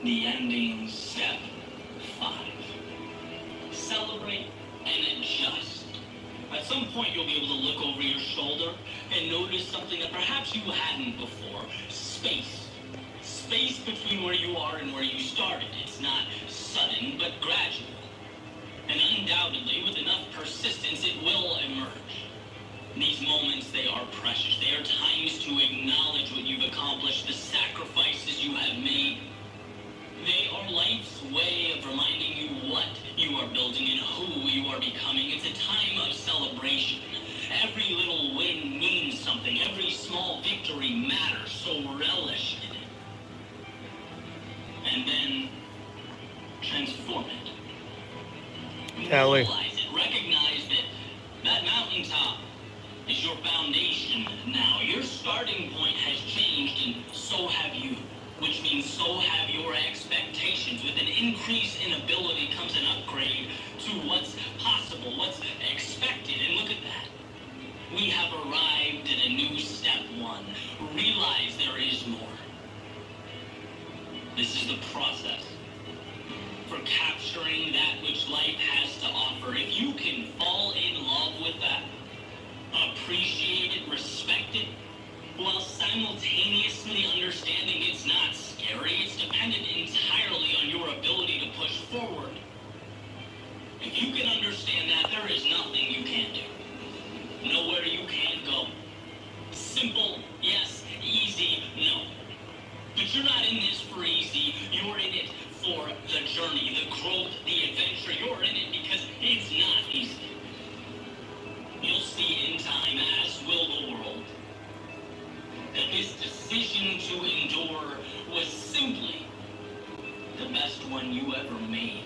The ending step 5. Celebrate and adjust. At some point, you'll be able to look over your shoulder and notice something that perhaps you hadn't before. Space. Space between where you are and where you started. It's not sudden, but gradual. And undoubtedly, with enough persistence, it will emerge. These moments, they are precious. They are times to acknowledge what you've accomplished, the sacrifices you have made. They are life's way of reminding you what you are building and who you are becoming. It's a time of celebration. Every little win means something. Every small victory matters, so relish in it. And then transform it. Kelly. Realize it. Recognize that mountaintop is your foundation now. Your starting point has changed, and so have you. Which means so have your expectations. With an increase in ability comes an upgrade to what's possible, what's expected. And look at that. We have arrived at a new step 1. Realize there is more. This is the process for capturing that which life has to offer. If you can fall in love with that, appreciate it, respect it, while simultaneously understanding it's not scary, it's dependent entirely on your ability to push forward. If you can understand that, there is nothing you can't do. Nowhere you can't go. Simple, yes. Easy, no. But you're not in this for easy. You're in it for the journey, the growth, the adventure. You're in it because it's not easy. You'll see in time, as will the world, that this decision to endure was simply the best one you ever made.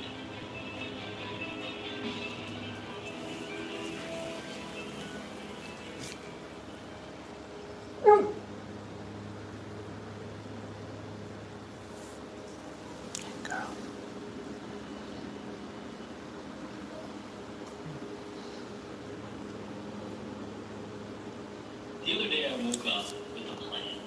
The other day I woke up with a plan.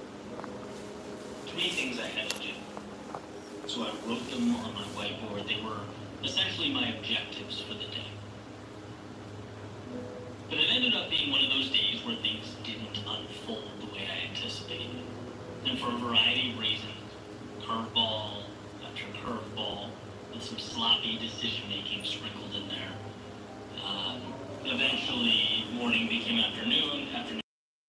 3 things I had to do. So I wrote them on my whiteboard. They were essentially my objectives for the day. But it ended up being one of those days where things didn't unfold the way I anticipated. And for a variety of reasons, curveball after curveball, with some sloppy decision-making sprinkled in there. Eventually, morning became afternoon, afternoon.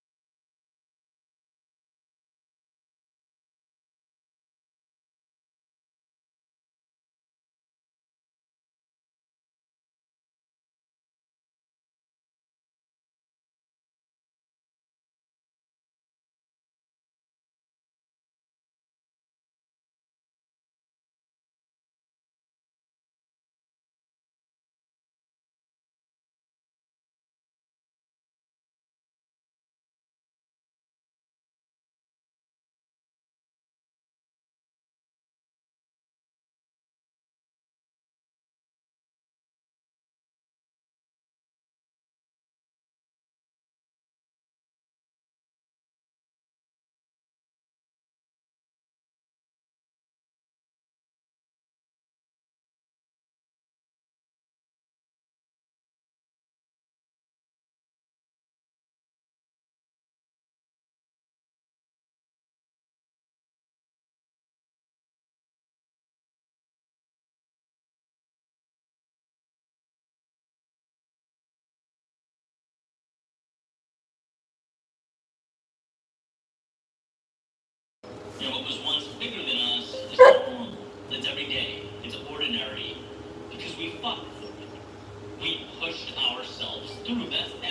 You know, what was once bigger than us is normal. It's every day. It's ordinary. Because we fought for it. We pushed ourselves through. That's